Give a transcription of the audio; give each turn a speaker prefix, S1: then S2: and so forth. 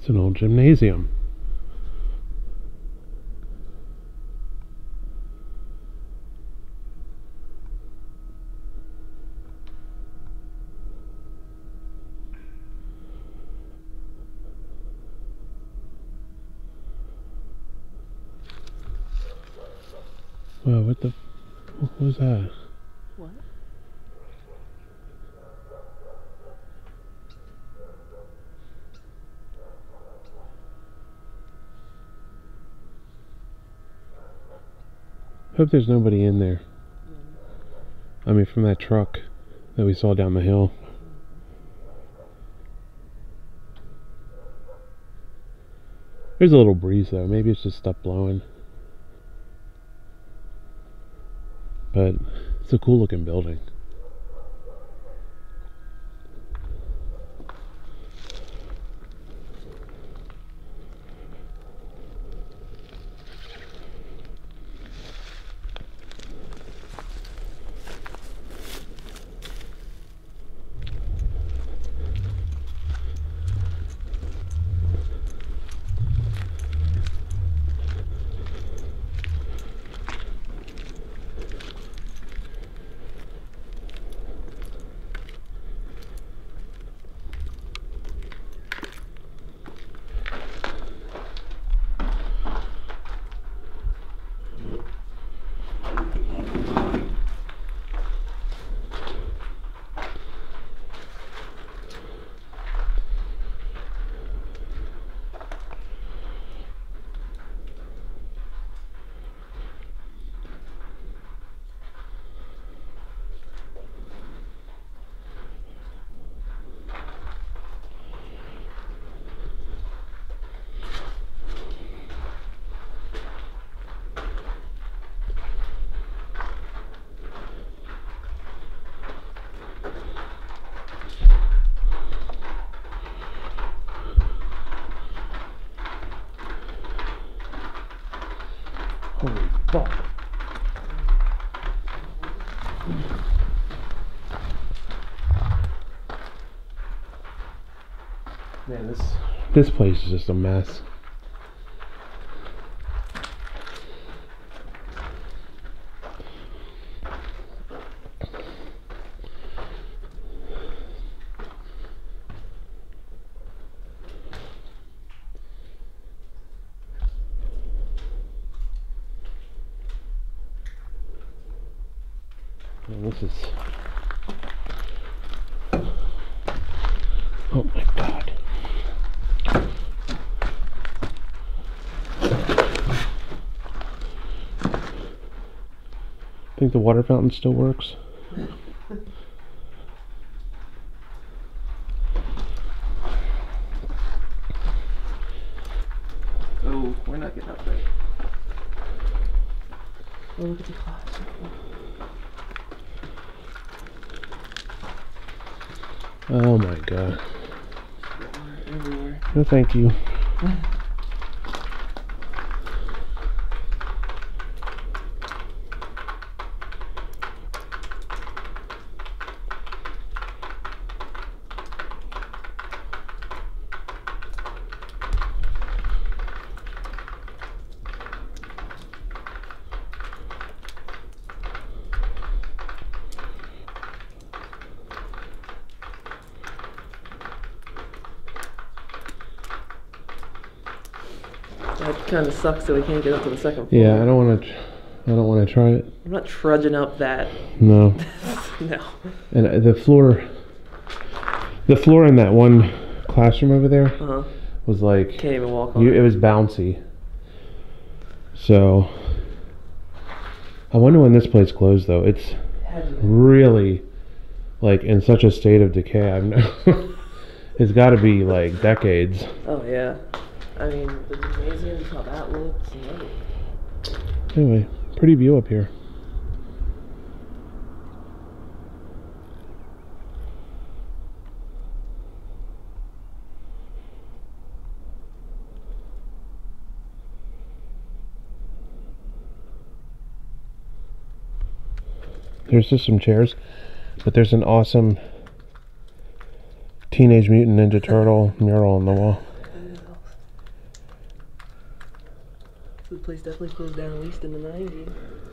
S1: It's an old gymnasium. Wow, what was that?
S2: What?
S1: Hope there's nobody in there. I mean, from that truck that we saw down the hill. There's a little breeze though. Maybe it's just stuff blowing. But it's a cool looking building. Holy fuck. Man, this place is just a mess. Man, this is... Oh my god. Think the water fountain still works?
S2: Oh, we're not getting up there. Oh, look at the clouds.
S1: Oh my god.
S2: Everywhere.
S1: No thank you.
S2: That kind of sucks that we can't get up to the second floor.
S1: Yeah, I don't want to try it.
S2: I'm not trudging up that.
S1: No.
S2: No.
S1: And the floor in that one classroom over there was like,
S2: Can't even walk on
S1: it was bouncy. So I wonder when this place closed though. It's really like in such a state of decay. It's got to be like decades.
S2: Oh yeah. I mean, the gymnasium, how that looks.
S1: Anyway, pretty view up here. There's just some chairs, but there's an awesome Teenage Mutant Ninja Turtle mural on the wall.
S2: place definitely closed down at least in the 90s.